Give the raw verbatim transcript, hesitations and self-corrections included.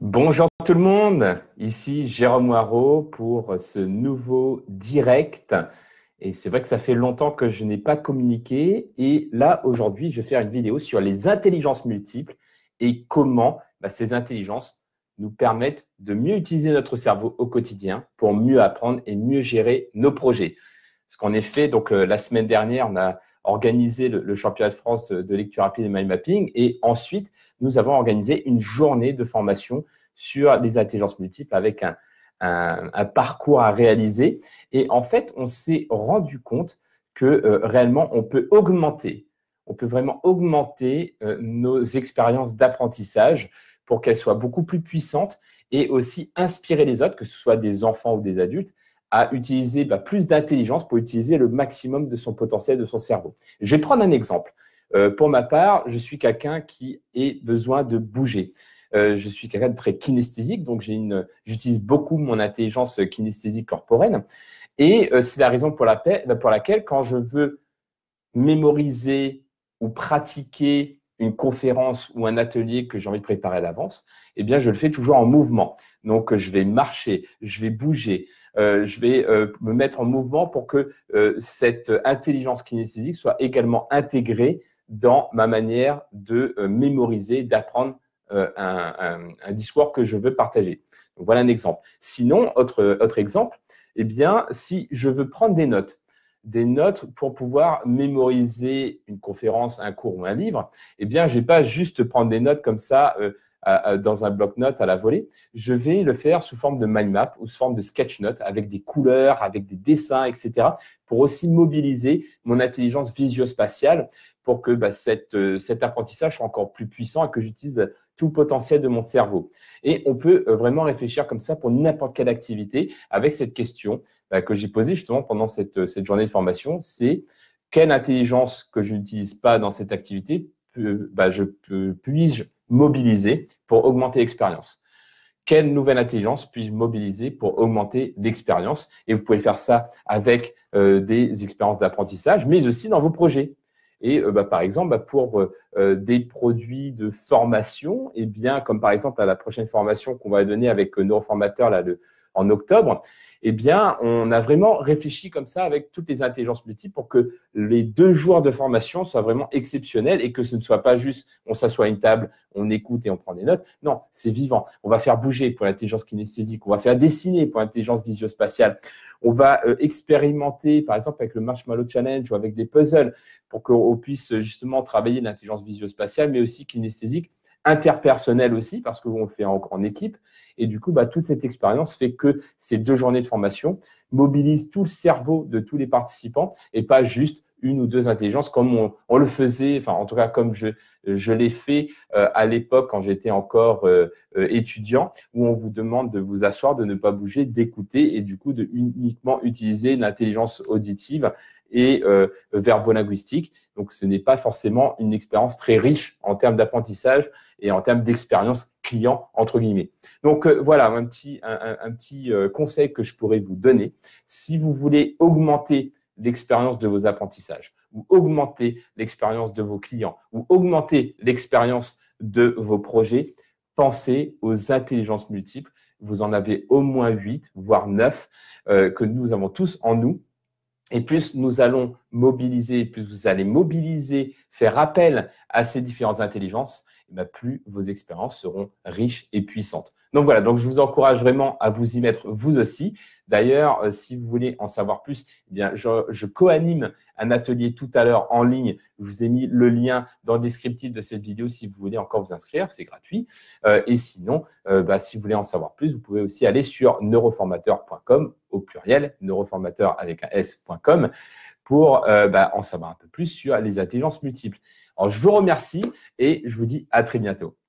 Bonjour tout le monde, ici Jérôme Moirot pour ce nouveau direct. Et c'est vrai que ça fait longtemps que je n'ai pas communiqué. Et là, aujourd'hui, je vais faire une vidéo sur les intelligences multiples et comment bah, ces intelligences nous permettent de mieux utiliser notre cerveau au quotidien pour mieux apprendre et mieux gérer nos projets. Parce qu'en effet, donc, euh, la semaine dernière, on a organisé le, le championnat de France de, de lecture rapide et mind mapping. Et ensuite, nous avons organisé une journée de formation sur les intelligences multiples avec un, un, un parcours à réaliser. Et en fait, on s'est rendu compte que euh, réellement, on peut augmenter, on peut vraiment augmenter euh, nos expériences d'apprentissage pour qu'elles soient beaucoup plus puissantes et aussi inspirer les autres, que ce soit des enfants ou des adultes, à utiliser bah, plus d'intelligence pour utiliser le maximum de son potentiel, de son cerveau. Je vais prendre un exemple. Euh, pour ma part, je suis quelqu'un qui a besoin de bouger. Euh, je suis quelqu'un de très kinesthésique, donc j'ai une, j'utilise beaucoup mon intelligence kinesthésique corporelle. Et euh, c'est la raison pour, la, pour laquelle, quand je veux mémoriser ou pratiquer une conférence ou un atelier que j'ai envie de préparer à l'avance, eh bien, je le fais toujours en mouvement. Donc, je vais marcher, je vais bouger, euh, je vais euh, me mettre en mouvement pour que euh, cette intelligence kinesthésique soit également intégrée dans ma manière de euh, mémoriser, d'apprendre euh, un, un, un discours que je veux partager. Donc, voilà un exemple. Sinon, autre, autre exemple, eh bien, si je veux prendre des notes, des notes pour pouvoir mémoriser une conférence, un cours ou un livre, eh bien, je ne vais pas juste prendre des notes comme ça euh, à, à, dans un bloc-notes à la volée. Je vais le faire sous forme de mind map ou sous forme de sketch note avec des couleurs, avec des dessins, et cetera pour aussi mobiliser mon intelligence visio-spatiale pour que bah, cette, euh, cet apprentissage soit encore plus puissant et que j'utilise tout le potentiel de mon cerveau. Et on peut euh, vraiment réfléchir comme ça pour n'importe quelle activité avec cette question bah, que j'ai posée justement pendant cette, cette journée de formation, c'est quelle intelligence que je n'utilise pas dans cette activité euh, bah, je peux, puis-je mobiliser pour augmenter l'expérience? Quelle nouvelle intelligence puis-je mobiliser pour augmenter l'expérience? Et vous pouvez faire ça avec euh, des expériences d'apprentissage, mais aussi dans vos projets. Et euh, bah, par exemple, bah, pour euh, des produits de formation, eh bien, comme par exemple à la prochaine formation qu'on va donner avec euh, Neuroformateur là, le, en octobre, eh bien, on a vraiment réfléchi comme ça avec toutes les intelligences multiples pour que les deux jours de formation soient vraiment exceptionnels et que ce ne soit pas juste on s'assoit à une table, on écoute et on prend des notes. Non, c'est vivant. On va faire bouger pour l'intelligence kinesthésique, on va faire dessiner pour l'intelligence visio-spatiale. On va euh, expérimenter, par exemple, avec le Marshmallow Challenge ou avec des puzzles pour qu'on puisse justement travailler l'intelligence visio-spatiale, mais aussi kinesthésique, interpersonnelle aussi, parce qu'on le fait en, en équipe. Et du coup, bah, toute cette expérience fait que ces deux journées de formation mobilisent tout le cerveau de tous les participants et pas juste une ou deux intelligences comme on, on le faisait, enfin en tout cas comme je, je l'ai fait euh, à l'époque quand j'étais encore euh, euh, étudiant, où on vous demande de vous asseoir, de ne pas bouger, d'écouter et du coup de uniquement utiliser l'intelligence auditive et euh, verbo-linguistique. Donc, ce n'est pas forcément une expérience très riche en termes d'apprentissage et en termes d'expérience client, entre guillemets. Donc, euh, voilà un petit, un, un petit euh, conseil que je pourrais vous donner. Si vous voulez augmenter l'expérience de vos apprentissages ou augmenter l'expérience de vos clients ou augmenter l'expérience de vos projets, pensez aux intelligences multiples. Vous en avez au moins huit, voire neuf, euh, que nous avons tous en nous. Et plus nous allons mobiliser, plus vous allez mobiliser, faire appel à ces différentes intelligences, et bien plus vos expériences seront riches et puissantes. Donc voilà, donc je vous encourage vraiment à vous y mettre vous aussi. D'ailleurs, euh, si vous voulez en savoir plus, eh bien, je, je co-anime un atelier tout à l'heure en ligne. Je vous ai mis le lien dans le descriptif de cette vidéo si vous voulez encore vous inscrire, c'est gratuit. Euh, et sinon, euh, bah, si vous voulez en savoir plus, vous pouvez aussi aller sur neuroformateur point com au pluriel, neuroformateur avec un S point com pour euh, bah, en savoir un peu plus sur les intelligences multiples. Alors, je vous remercie et je vous dis à très bientôt.